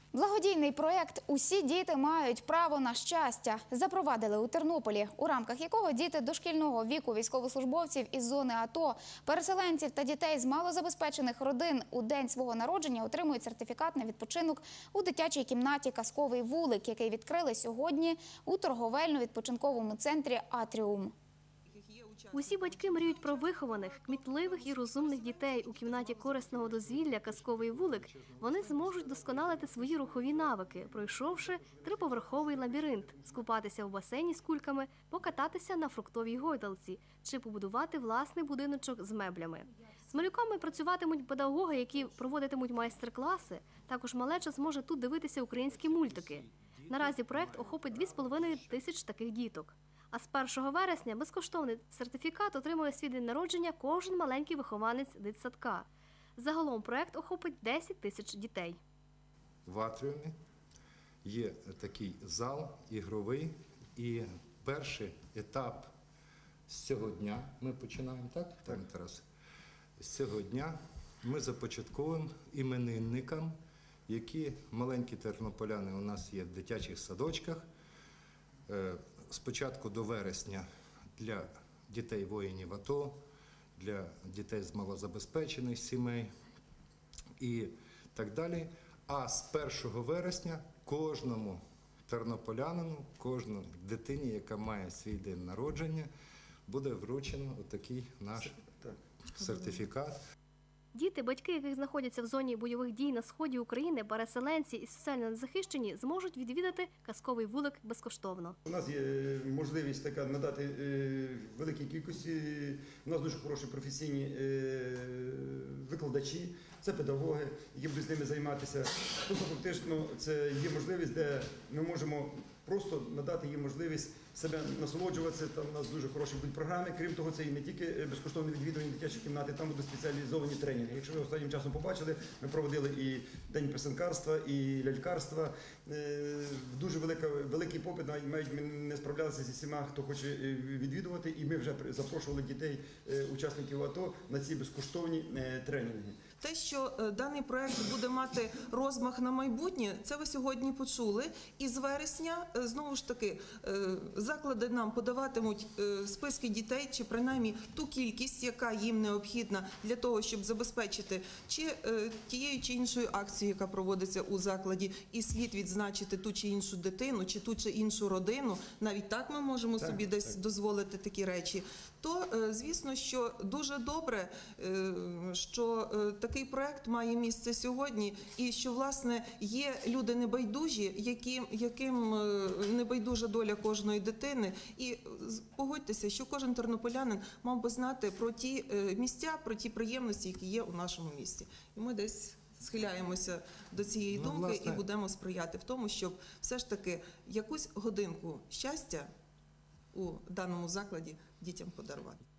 Благодійний проєкт «Усі діти мають право на щастя» запровадили у Тернополі, у рамках якого діти дошкільного віку військовослужбовців із зони АТО, переселенців та дітей з малозабезпечених родин у день свого народження отримують сертифікат на відпочинок у дитячій кімнаті «Казковий вулик», який відкрили сьогодні у торговельно-відпочинковому центрі «Атріум». Усі батьки мріють про вихованих, кмітливих і розумних дітей. У кімнаті корисного дозвілля «Казковий вулик» вони зможуть досконалити свої рухові навики, пройшовши триповерховий лабіринт, скупатися в басейні з кульками, покататися на фруктовій гойдалці чи побудувати власний будиночок з меблями. З малюками працюватимуть педагоги, які проводитимуть майстер-класи. Також малеча зможе тут дивитися українські мультики. Наразі проект охопить 2,5 тисяч таких діток. А з 1 вересня безкоштовний сертифікат отримує свій день народження кожен маленький вихованець дитсадка. Загалом проект охопить 10 тисяч дітей. В Атріумі є такий зал ігровий, і перший етап з цього дня, ми починаємо, так, Тарас? З цього дня ми започатковуємо іменинникам, які маленькі тернополяни у нас є в дитячих садочках. Спочатку до вересня для дітей воїнів АТО, для дітей з малозабезпечених сімей і так далі. А з 1 вересня кожному тернополянину, кожній дитині, яка має свій день народження, буде вручено отакий наш сертифікат. Діти, батьки яких знаходяться в зоні бойових дій на сході України, переселенці і соціально незахищені, зможуть відвідати «Казковий вулик» безкоштовно. У нас є можливість така надати великій кількості, у нас дуже хороші професійні викладачі, це педагоги, які будуть з ними займатися. Тобто фактично це є можливість, де ми можемо просто надати їм можливість себе насолоджуватися. Там у нас дуже хороші будуть програми. Крім того, це і не тільки безкоштовне відвідування дитячої кімнати, там будуть спеціалізовані тренінги. Якщо ви останнім часом побачили, ми проводили і день писанкарства, і лялькарства. Дуже великий попит, навіть ми не справлялися зі всіма, хто хоче відвідувати, і ми вже запрошували дітей, учасників АТО, на ці безкоштовні тренінги. Те, що даний проект буде мати розмах на майбутнє, це ви сьогодні почули. І з вересня, знову ж таки, заклади нам подаватимуть списки дітей, чи принаймні ту кількість, яка їм необхідна для того, щоб забезпечити чи тією чи іншою акцією, яка проводиться у закладі, і слід відзначити ту чи іншу дитину, чи ту чи іншу родину. Навіть так ми можемо собі десь дозволити такі речі. То, звісно, що дуже добре, що такий проект має місце сьогодні, і що, власне, є люди небайдужі, яким небайдужа доля кожної дитини. І погодьтеся, що кожен тернополянин мав би знати про ті місця, про ті приємності, які є у нашому місті. І ми десь схиляємося до цієї думки і будемо сприяти в тому, щоб все ж таки якусь годинку щастя у даному закладі дітям подарувати.